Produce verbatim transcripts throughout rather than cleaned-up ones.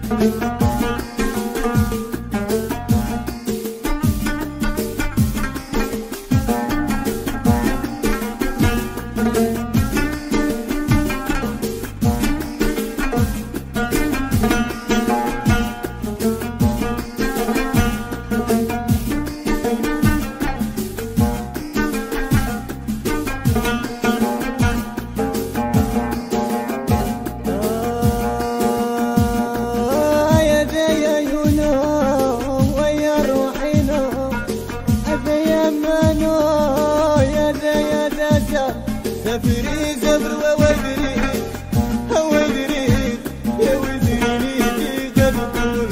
زفري زفر وودري وودري يا وزيري في قلبي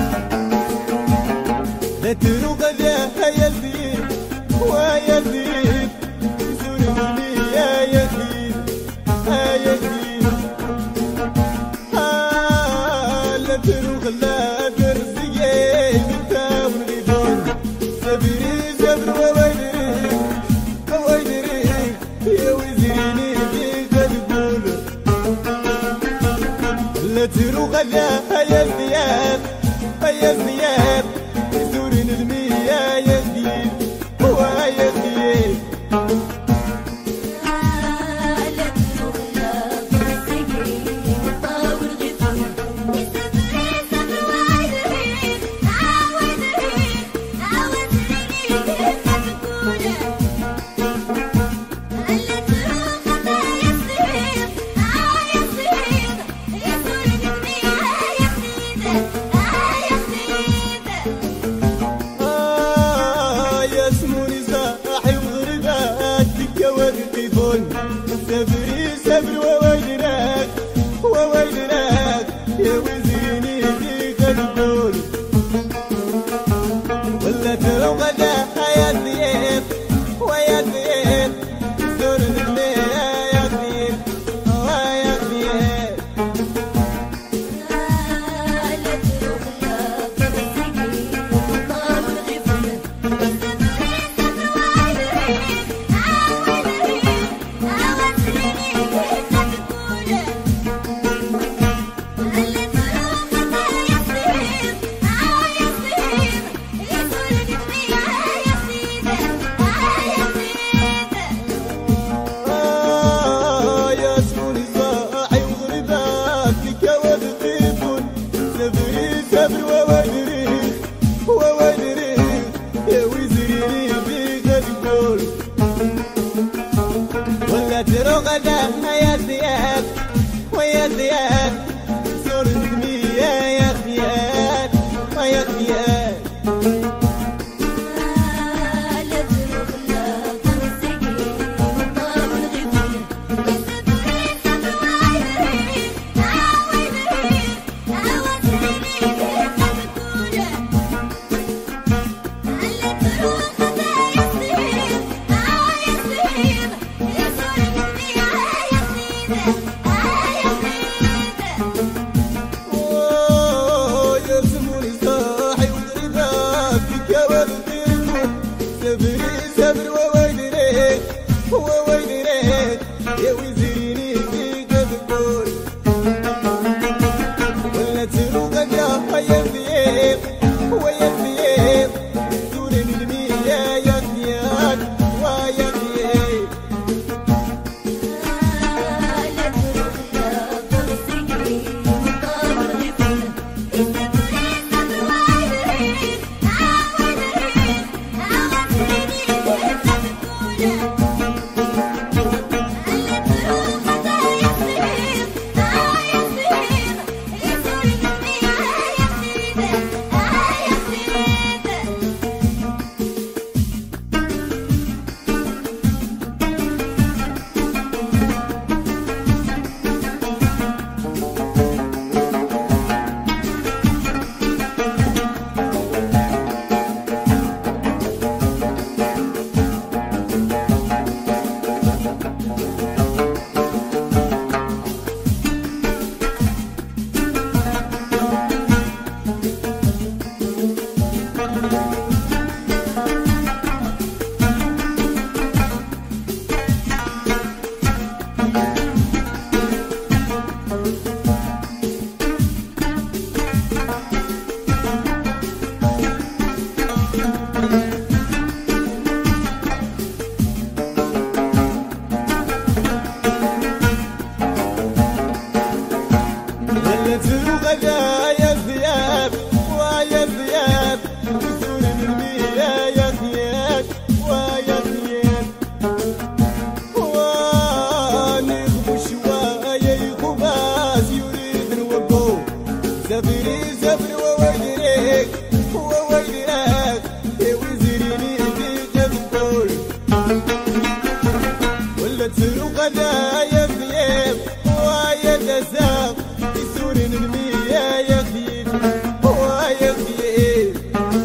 لا تروق ذا يزيد ويزيد زورني يا يزيد يا يزيد لا تروق لا ترزقي بتاون غيبون زفري زفر وودري وودري يا وزيري في قلبي لا تروق ذا يا زياد يا زياد زورني المياه يا زيد ويا زيد سفري سفر وويلك وويلك يا وزيني في قلبي ولا ترى غدا يا زيد ويا زيد زورني يا زيد ويا زيد سفر وودري وودري يا وزيري في قلبي ولا ترى غدا يا زياد ويا زياد زورني يا زياد ويا زياد سافري سافري وويدريك وويدريك يا وزيريني في الدول ولا تسرو قدايا ثياب ويا تساق يسور المية يا خيب ويا خيب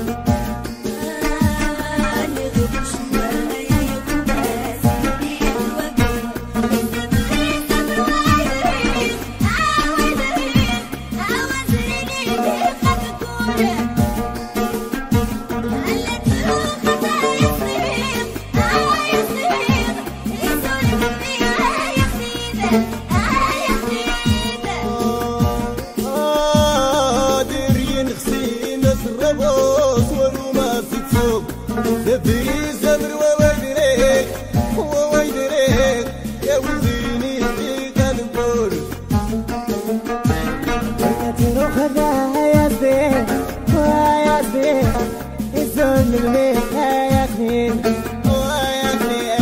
سافري سافر وويدريك وويدريك يا وزيريني في كالبور تروح يا زين ويا زين الزون الملك يا زين ويا خير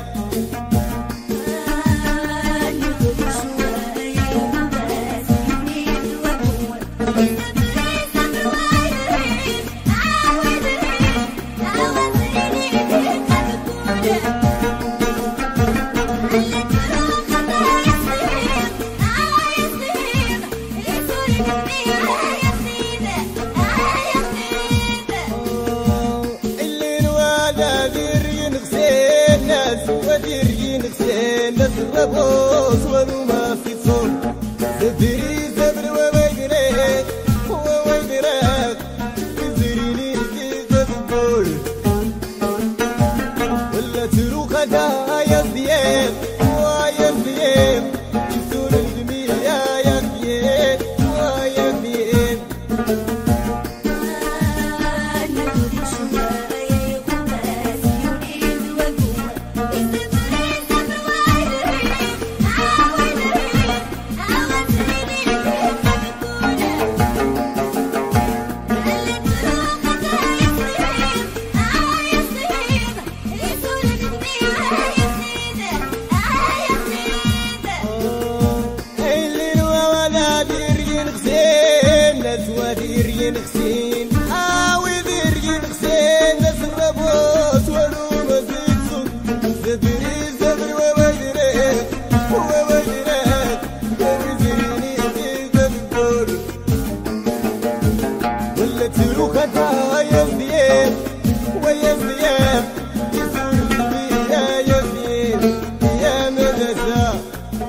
وديرين غسين نسربوس ولو ما في صوت سافري سافر وويدريك وويدريك وزيريني في الدول ولا تروح هدايا ثياب ويا ثياب يسور الجميع يا ثياب ويا ثياب وديرين غسين وديرين غسين نسربوس ولو مزيد صوت سافري سافر وويدريك وويدريك يا وزيريني في الدول ولا تروح هدايا ثياب ويا ثياب يسور الجميع يا ثياب يا مدرسة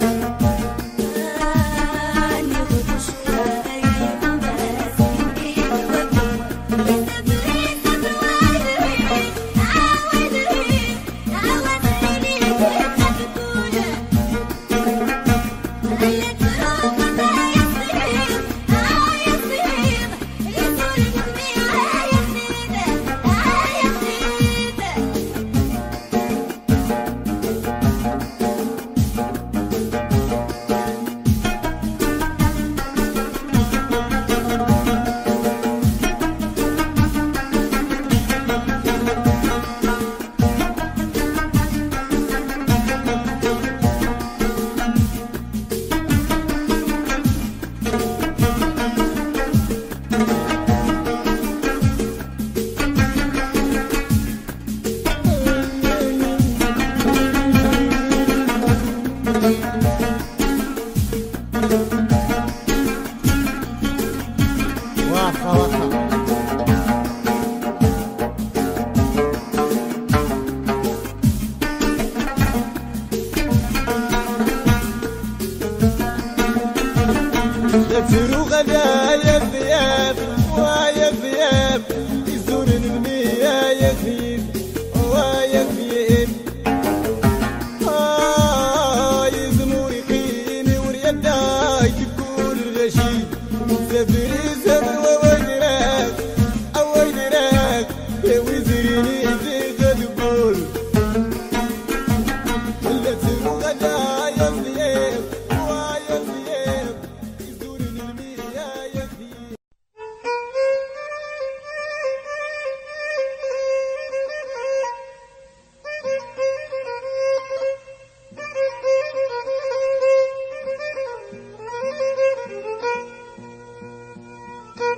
سافروا غدايا الثياب ويا الثياب يزور المية يا خيب ويا خيب آه يزمور يقيني وريداي تكون الغشيب سافري سافر وويدريك وويدريك يا وزيريني في الدول ولا تسروا غدايا الثياب ويا الثياب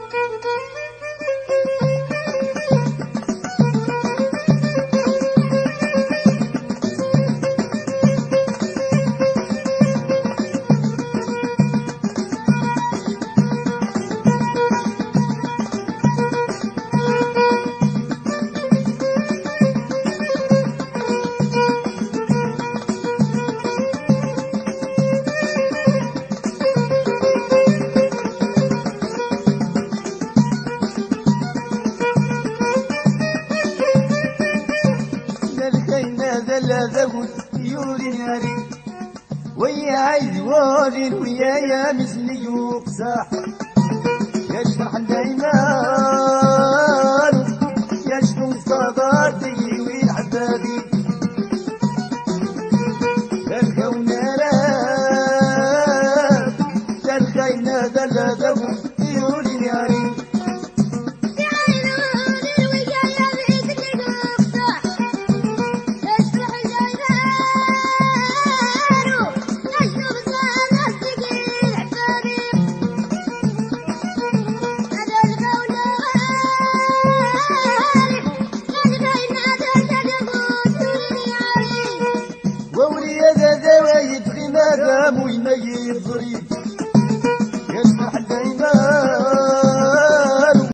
لا ذهب يوري ناري ويا عايز وارين ويا يا مثلي يوق صاح